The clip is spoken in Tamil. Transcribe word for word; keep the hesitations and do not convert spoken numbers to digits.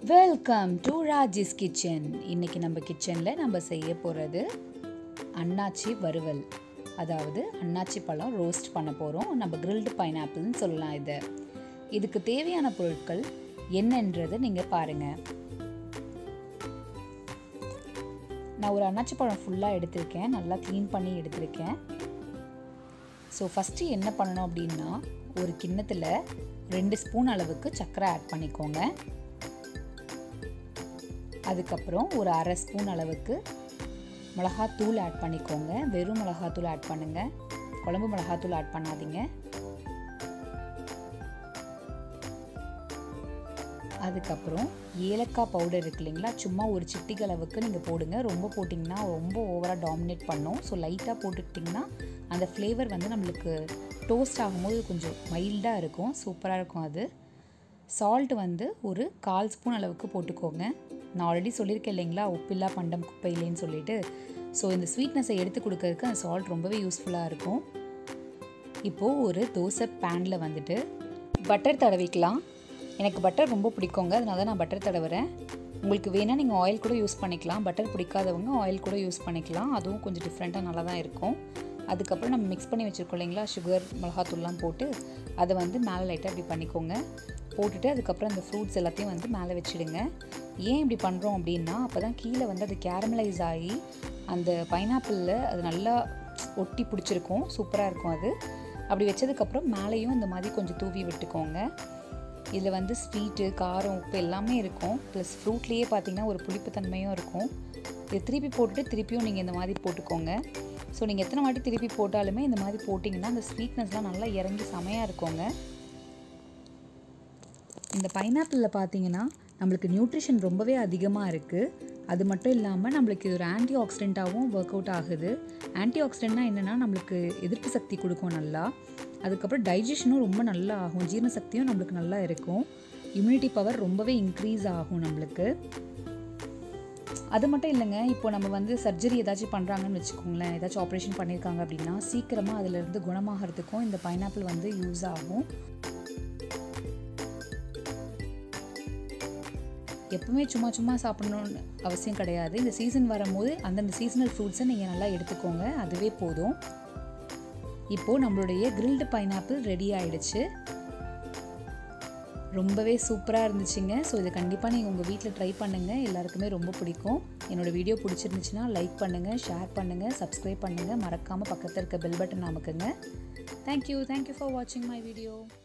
Welcome to Raji's kitchen. இன்றைக்கி நம்ம கிச்சனில் நம்ம செய்ய போகிறது அன்னாச்சி வறுவல், அதாவது அன்னாச்சி பழம் ரோஸ்ட் பண்ண போகிறோம். நம்ம கிரில்டு பைனாப்பிள்னு சொல்லலாம். இது இதுக்கு தேவையான பொருட்கள் என்னன்றது நீங்கள் பாருங்கள். நான் ஒரு அன்னாச்சி பழம் ஃபுல்லாக எடுத்திருக்கேன், நல்லா க்ளீன் பண்ணி எடுத்திருக்கேன். ஸோ ஃபஸ்ட்டு என்ன பண்ணணும் அப்படின்னா, ஒரு கிண்ணத்தில் ரெண்டு ஸ்பூன் அளவுக்கு சர்க்கரை ஆட் பண்ணிக்கோங்க. அதுக்கப்புறம் ஒரு அரை ஸ்பூன் அளவுக்கு மிளகாத்தூள் ஆட் பண்ணிக்கோங்க. வெறும் மிளகாத்தூள் ஆட் பண்ணுங்கள், குழம்பு மிளகாத்தூள் ஆட் பண்ணாதீங்க. அதுக்கப்புறம் ஏலக்காய் பவுடர் இருக்கு இல்லைங்களா, சும்மா ஒரு சிட்டிகை அளவுக்கு நீங்கள் போடுங்க. ரொம்ப போட்டிங்கன்னா ரொம்ப ஓவராக டாமினேட் பண்ணும். ஸோ லைட்டாக போட்டுக்கிட்டிங்கன்னா அந்த ஃப்ளேவர் வந்து நம்மளுக்கு டோஸ்ட் ஆகும்போது கொஞ்சம் மைல்டாக இருக்கும், சூப்பராக இருக்கும் அது. சால்ட் வந்து ஒரு கால் ஸ்பூன் அளவுக்கு போட்டுக்கோங்க. நான் ஆல்ரெடி சொல்லியிருக்கேன் இல்லைங்களா, உப்பில்லா பண்டம் குப்பையிலேன்னு சொல்லிட்டு. ஸோ இந்த ஸ்வீட்னஸை எடுத்து கொடுக்கறதுக்கு அந்த சால்ட் ரொம்பவே யூஸ்ஃபுல்லாக இருக்கும். இப்போது ஒரு தோசை பேனில் வந்துட்டு பட்டர் தடவிக்கலாம். எனக்கு பட்டர் ரொம்ப பிடிக்குங்க, அதனால தான் நான் பட்டர் தடவுறேன். உங்களுக்கு வேணால் நீங்கள் ஆயில் கூட யூஸ் பண்ணிக்கலாம். பட்டர் பிடிக்காதவங்க ஆயில் கூட யூஸ் பண்ணிக்கலாம், அதுவும் கொஞ்சம் டிஃப்ரெண்ட்டாக நல்லா தான் இருக்கும். அதுக்கப்புறம் நம்ம மிக்ஸ் பண்ணி வச்சுருக்கோம் இல்லைங்களா, சுகர் மிளகாத்தூள்லாம் போட்டு அதை வந்து மேலே லைட்டாக இப்படி பண்ணிக்கோங்க. போட்டுட்டு அதுக்கப்புறம் அந்த ஃப்ரூட்ஸ் எல்லாத்தையும் வந்து மேலே வச்சுடுங்க. ஏன் இப்படி பண்ணுறோம் அப்படின்னா, அப்போ தான் கீழே வந்து அது கேரமலைஸ் ஆகி அந்த பைனாப்பிளில் அது நல்லா ஒட்டி பிடிச்சிருக்கும், சூப்பராக இருக்கும் அது. அப்படி வச்சதுக்கப்புறம் மேலேயும் இந்த மாதிரி கொஞ்சம் தூவி விட்டுக்கோங்க. இதில் வந்து ஸ்வீட்டு, காரம், உப்பு எல்லாமே இருக்கும். ப்ளஸ் ஃப்ரூட்லேயே பார்த்திங்கன்னா ஒரு புளிப்புத்தன்மையும் இருக்கும். இதை திருப்பி போட்டுட்டு திருப்பியும் நீங்கள் இந்த மாதிரி போட்டுக்கோங்க. ஸோ நீங்கள் எத்தனை வாட்டி திருப்பி போட்டாலுமே இந்த மாதிரி போட்டிங்கன்னா அந்த ஸ்வீட்னஸ்லாம் நல்லா இறங்கி செமையாக இருக்குங்க. இந்த பைனாப்பிளில் பார்த்தீங்கன்னா நம்மளுக்கு நியூட்ரிஷன் ரொம்பவே அதிகமாக இருக்குது. அது மட்டும் இல்லாமல் நம்மளுக்கு இது ஒரு ஆன்டி ஆக்சிடெண்ட்டாகவும் ஒர்க் அவுட் ஆகுது. ஆன்டி ஆக்சிடெண்ட்னா என்னென்னா, நம்மளுக்கு எதிர்ப்பு சக்தி கொடுக்கும் நல்லா. அதுக்கப்புறம் டைஜஷனும் ரொம்ப நல்லா ஆகும், ஜீரண சக்தியும் நம்மளுக்கு நல்லா இருக்கும். இம்யூனிட்டி பவர் ரொம்பவே இன்க்ரீஸ் ஆகும் நம்மளுக்கு. அது மட்டும் இல்லைங்க, இப்போ நம்ம வந்து சர்ஜரி ஏதாச்சும் பண்ணுறாங்கன்னு வச்சுக்கோங்களேன், ஏதாச்சும் ஆப்ரேஷன் பண்ணியிருக்காங்க அப்படின்னா சீக்கிரமாக அதிலிருந்து குணமாகறதுக்கும் இந்த பைனாப்பிள் வந்து யூஸ் ஆகும். எப்பவுமே சும்மா சும்மா சாப்பிடணும்னு அவசியம் கிடையாது. இந்த சீசன் வரும்போது அந்தந்த சீசனல் ஃப்ரூட்ஸை நீங்கள் நல்லா எடுத்துக்கோங்க, அதுவே போதும். இப்போது நம்மளுடைய கிரில்டு பைனாப்பிள் ரெடி ஆகிடுச்சு. ரொம்பவே சூப்பராக இருந்துச்சுங்க. ஸோ இதை கண்டிப்பாக நீங்கள் உங்கள் வீட்டில் ட்ரை பண்ணுங்கள், எல்லாருக்குமே ரொம்ப பிடிக்கும். என்னோடய வீடியோ பிடிச்சிருந்துச்சுன்னா லைக் பண்ணுங்கள், ஷேர் பண்ணுங்கள், சப்ஸ்கிரைப் பண்ணுங்கள், மறக்காமல் பக்கத்தில் இருக்க பெல் பட்டன் அமுக்குங்க. தேங்க்யூ தேங்க்யூ ஃபார் வாட்சிங் மை வீடியோ.